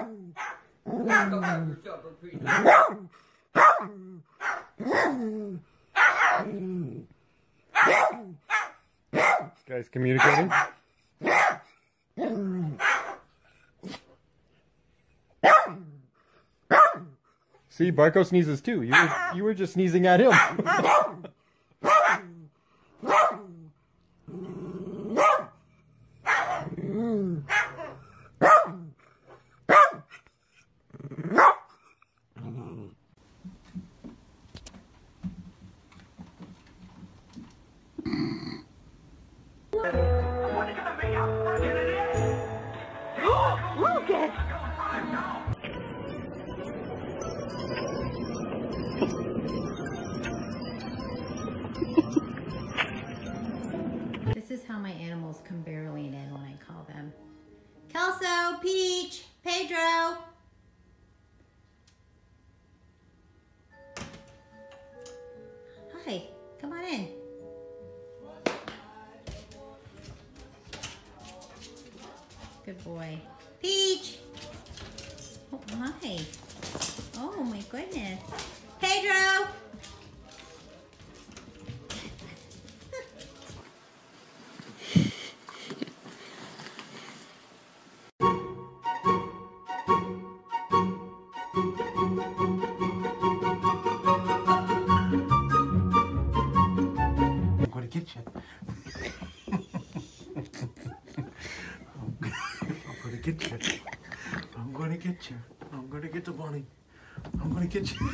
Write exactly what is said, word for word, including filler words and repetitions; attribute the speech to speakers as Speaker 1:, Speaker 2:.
Speaker 1: This guy's communicating. See, Barco sneezes too. You were, you were just sneezing at him.
Speaker 2: Look it!
Speaker 3: This is how my animals come barreling in when I call them. Kelso, Peach, Pedro. Hi, come on in. Good boy. Peach! Oh my. Oh my goodness. Pedro!
Speaker 4: I'm gonna get you. I'm gonna get you. I'm gonna get you. I'm gonna get the bunny. I'm gonna get you.